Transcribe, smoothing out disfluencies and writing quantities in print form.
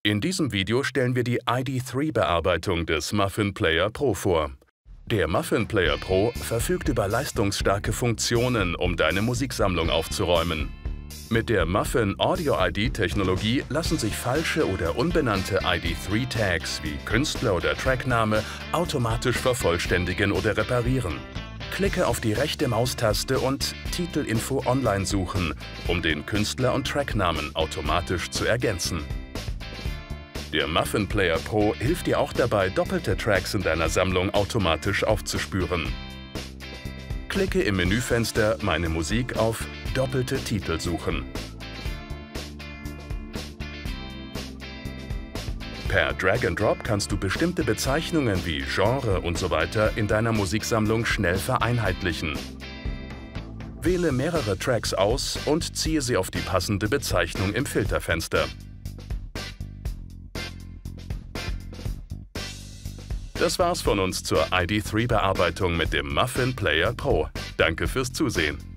In diesem Video stellen wir die ID3-Bearbeitung des Muffin Player Pro vor. Der Muffin Player Pro verfügt über leistungsstarke Funktionen, um deine Musiksammlung aufzuräumen. Mit der Muffin Audio-ID-Technologie lassen sich falsche oder unbenannte ID3-Tags wie Künstler oder Trackname automatisch vervollständigen oder reparieren. Klicke auf die rechte Maustaste und Titelinfo online suchen, um den Künstler und Tracknamen automatisch zu ergänzen. Der Muffin Player Pro hilft dir auch dabei, doppelte Tracks in deiner Sammlung automatisch aufzuspüren. Klicke im Menüfenster Meine Musik auf Doppelte Titel suchen. Per Drag and Drop kannst du bestimmte Bezeichnungen wie Genre usw. in deiner Musiksammlung schnell vereinheitlichen. Wähle mehrere Tracks aus und ziehe sie auf die passende Bezeichnung im Filterfenster. Das war's von uns zur ID3-Bearbeitung mit dem Muffin Player Pro. Danke fürs Zusehen.